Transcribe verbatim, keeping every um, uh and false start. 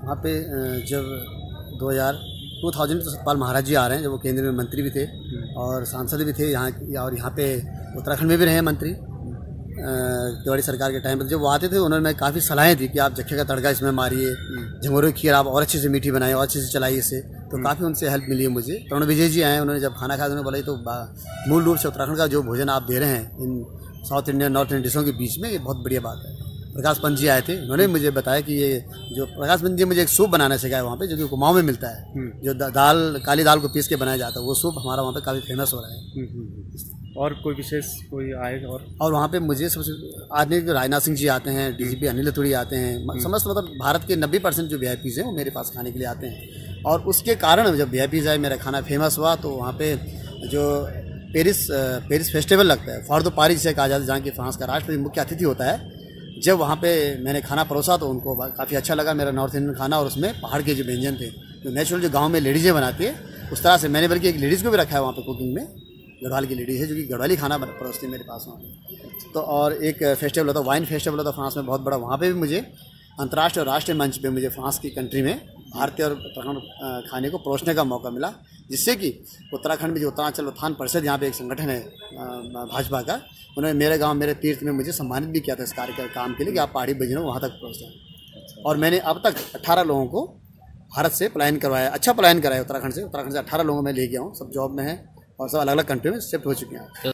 वहाँ पे जब दो हज़ार टू थाउजेंड तो सतपाल महाराज जी आ रहे हैं, जब वो केंद्र में मंत्री भी थे और सांसद भी थे यहाँ, और यहाँ पे उत्तराखंड में भी रहे मंत्री तिवाड़ी सरकार के टाइम पर। जब वो आते थे उन्होंने काफ़ी सलाहें दी कि आप जखे का तड़का इसमें मारिए, झंगोरे की खीर आप और अच्छे से मीठी बनाइए और अच्छे से चलाइए इसे। तो काफ़ी उनसे हेल्प मिली है मुझे। तरुण विजय जी आए, उन्होंने जब खाना खाया उन्होंने बोला तो मूल रूप से उत्तराखंड का जो भोजन आप दे रहे हैं इन साउथ इंडियन नॉर्थ इंडियन डिशों के बीच में, ये बहुत बढ़िया बात है। प्रकाश पंत जी आए थे, उन्होंने मुझे बताया कि ये जो प्रकाश पंत जी मुझे एक सूप बनाना सिखाया वहाँ पे, जो कि कुमाऊं में मिलता है, जो दाल काली दाल को पीस के बनाया जाता है, वो सूप हमारा वहाँ पे काफ़ी फेमस हो रहा है। और कोई विशेष कोई आएगा? और और वहाँ पे मुझे सबसे आदमी राजनाथ सिंह जी आते हैं, डीजीपी अनिल रतूड़ी आते हैं, समस्त मतलब भारत के नब्बे परसेंट जो वी आई पीज़ हैं वो मेरे पास खाने के लिए आते हैं। और उसके कारण जब वी आई पीज़ आए, मेरा खाना फेमस हुआ, तो वहाँ पे जो पेरिस पेरिस फेस्टिवल लगता है, फॉर द पारिस से कहा जाता है, जहाँ की फ्रांस का राष्ट्रपति मुख्य अतिथि होता है। जब वहाँ पे मैंने खाना परोसा तो उनको काफ़ी अच्छा लगा मेरा नॉर्थ इंडियन खाना, और उसमें पहाड़ के जो व्यंजन थे, जो नेचुरल जो गाँव में लेडीज़ें बनाती है उस तरह से। मैंने बल्कि एक लेडीज़ को भी रखा है वहाँ पे कुकिंग में, गढ़वाल की लेडीज़ है जो कि गढ़वाली खाना परोसती है मेरे पास वहाँ पे। तो और एक फेस्टिवल होता है, वाइन फेस्टिवल होता है फ्रांस में बहुत बड़ा, वहाँ पे भी मुझे अंतर्राष्ट्रीय और राष्ट्रीय मंच पे मुझे फ्रांस की कंट्री में भारतीय और उत्तराखंड खाने को परोसने का मौका मिला, जिससे कि उत्तराखंड में जो उत्तरांचल उत्थान परिषद यहाँ पे एक संगठन है भाजपा का, उन्होंने मेरे गांव मेरे तीर्थ में मुझे सम्मानित भी किया था इस कार्य के काम के लिए कि आप पहाड़ी व्यंजनों वहाँ तक पहुँचते। और मैंने अब तक अट्ठारह लोगों को भारत से पलायन करवाया, अच्छा पलायन कराया उत्तराखंड से। उत्तराखंड से अट्ठारह लोगों में ले गया हूँ, सब जॉब में है और सब अलग अलग कंट्री में शिफ्ट हो चुके हैं।